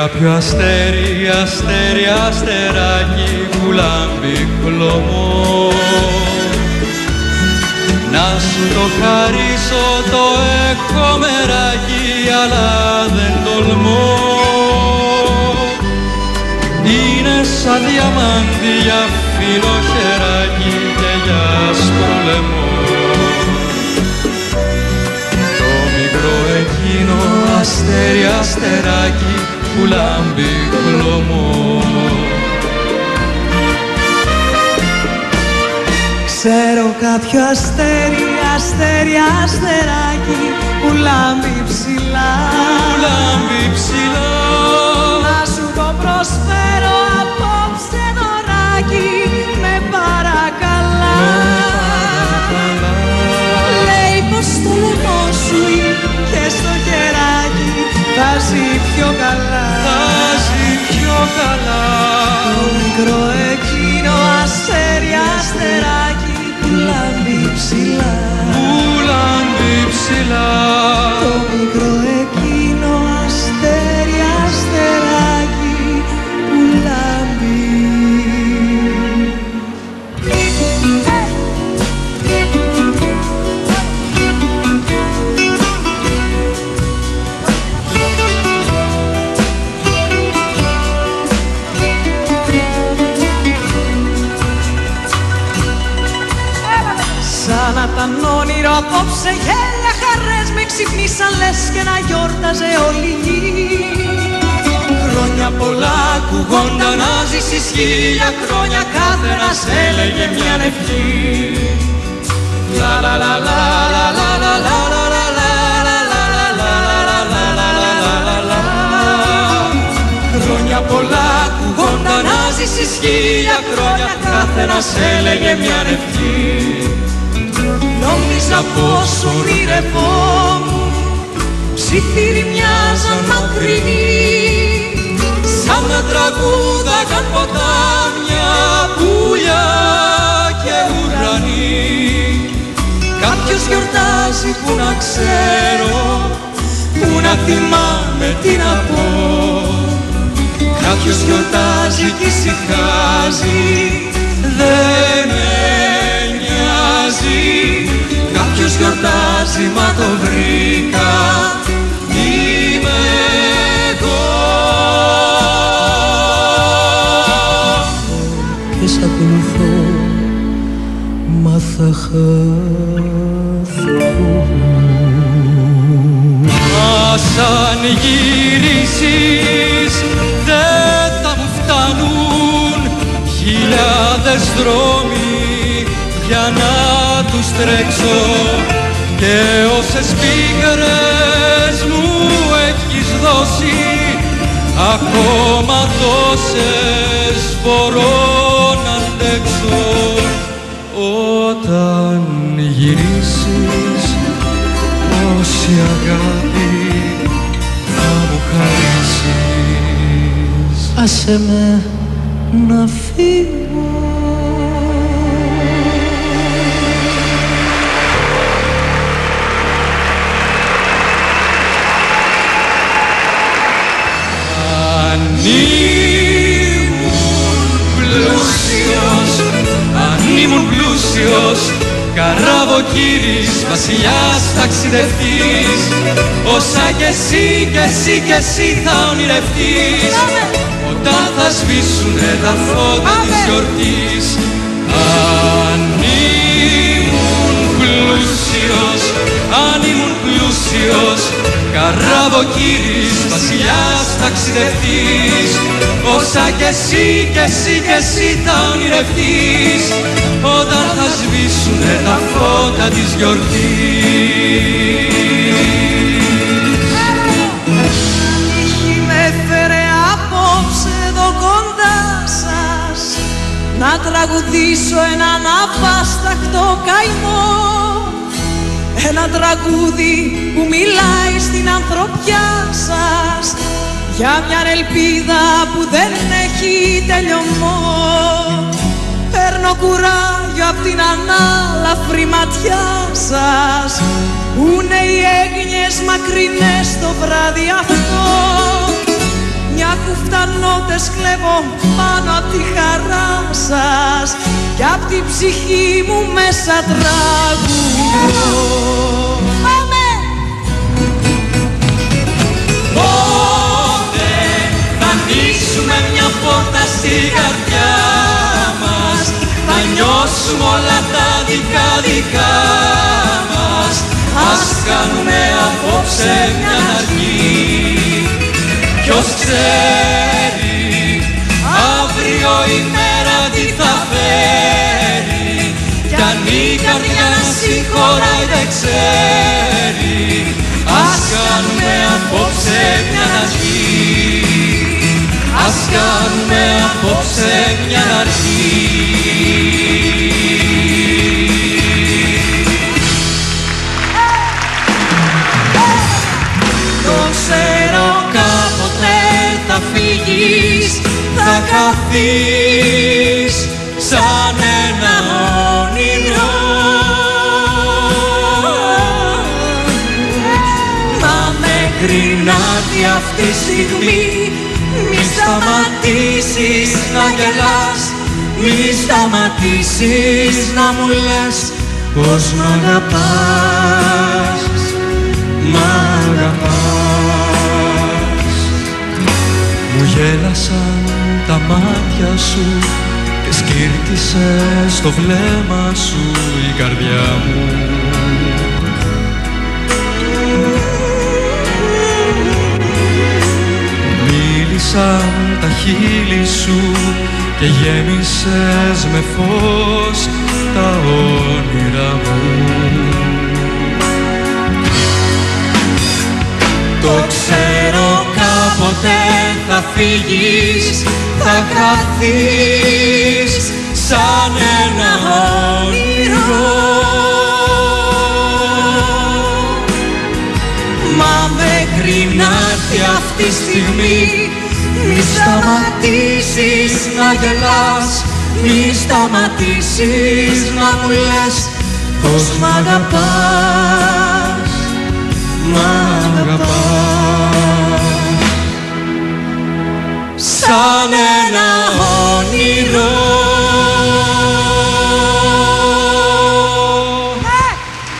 κάποιο αστέρι, αστέρι, αστεράκι που λάμπει χλωμό. Να σου το χαρίσω το έχω μεράκι, αλλά δεν τολμώ. Είναι σαν διαμάντι για φίνο χεράκι και για άσπρο λαιμό. Το μικρό εκείνο αστέρι, αστεράκι που λάμπει χλωμό. Ξέρω κάποιο αστέρι, αστέρι, αστεράκι που λάμπει ψηλά, που λάμπει ψηλά. Να σου το προσφέρω απόψε δωράκι, με παρακαλά. Λέει πως το λαιμό σου και στο χεράκι θα ζει πιο καλά, θα ζει πιο καλά. Το μικρό εκείνο αστέρι, αστεράκι που λάμπει ψηλά, που λάμπει ψηλά. Το μικρό εκείνο αστέρι, αστεράκι που λάμπει. Σαν να ήταν όνειρο απόψε γέλια χαρές με ξυπνήσαν λες και να γιόρταζε όλη η γη. Χρόνια πολλά ακουγόνταν να ζήσεις χίλια χρόνια, κάθε ένας έλεγε μια ευχή. Λα λα λα λα λα λα λα λα λα λα. Χρόνια πολλά ακουγόνταν να ζήσεις χίλια χρόνια, κάθε ένας έλεγε μια ευχή. Νόμιζα πως ονειρευόμουν ψιθύρι μοιάζαν μακρινοί, σαν να τραγούδαγαν ποτάμια, πουλιά και ουρανοί. κάποιος γιορτάζει που να ξέρω, Πού να θυμάμαι τι να πω. Κάποιος γιορτάζει κι ησυχάζει, δεν με νοιάζει. Κάποιος γιορτάζει μα το βρήκα, είμαι εγώ. και σ' ακολουθώ, μα θα χαθώ. Μα σαν γυρίσεις δεν θα μου φτάνουν χιλιάδες δρόμοι για να τους τρέξω, και όσες πίκρες μου έχεις δώσει ακόμα τόσες μπορώ να αντέξω. Όταν γυρίσεις όση αγάπη θα μου χαρίσεις. Άσε με να φύγω. Αν ήμουν πλούσιος, καράβοκύρης, βασιλιάς, ταξιδευτής, όσα κι εσύ κι εσύ κι εσύ θα ονειρευτείς, όταν θα σβήσουνε τα φώτα της γιορτής. Αν ήμουν πλούσιος, αν ήμουν πλούσιος, καράβοκύρης, βασιλιάς, ταξιδευτής, όσα κι εσύ κι εσύ κι εσύ θα ονειρευτείς, όταν θα σβήσουνε τα φώτα της γιορτής. Τύχη με φέρε απόψε εδώ κοντά σας, να τραγουδήσω έναν αβάσταχτο καημό, ένα τραγούδι που μιλάει στην ανθρωπιά σας, για μια ελπίδα που δεν έχει τελειωμό. Παίρνω κουράγιο απ' την ανάλαφρη ματιά σας, που είναι οι έγνοιες μακρινές το βράδυ αυτό. μια χούφτα νότες κλέβω πάνω απ' τη χαρά σας κι απ' τη ψυχή μου μέσα τραγουδώ. Πάμε! Πότε θα ανοίξουμε μια πόρτα στη καρδιά μας, θα νιώσουμε όλα τα δικά μας. Ας κάνουμε απόψε μια αρχή. Ποιος ξέρει αύριο η μέρα τι θα φέρει, κι αν η καρδιά να συγχωράει δεν ξέρει. Ας κάνουμε απόψε μια αρχή. Ας κάνουμε απόψε μια αρχή. Το ξέρω κάποτε θα φύγεις, θα χαθείς σαν ένα όνειρο. Μα μέχρι να έρθει αυτή η στιγμή μη σταματήσεις να γελάς, μη σταματήσεις να μου λες πως μ' αγαπάς, μ' αγαπάς. Μου γέλασαν τα μάτια σου και σκύρτησε στο βλέμμα σου η καρδιά μου. Μίλησαν τα χείλη σου και γέμισες με φως τα όνειρα μου. Το ξέρω κάποτε θα φύγεις, θα χαθείς σαν ένα όνειρο. Μα μέχρι να έρθει αυτή η στιγμή μη σταματήσεις να γελάς, μη σταματήσεις να μου λες πως μ' αγαπάς, μ' αγαπάς.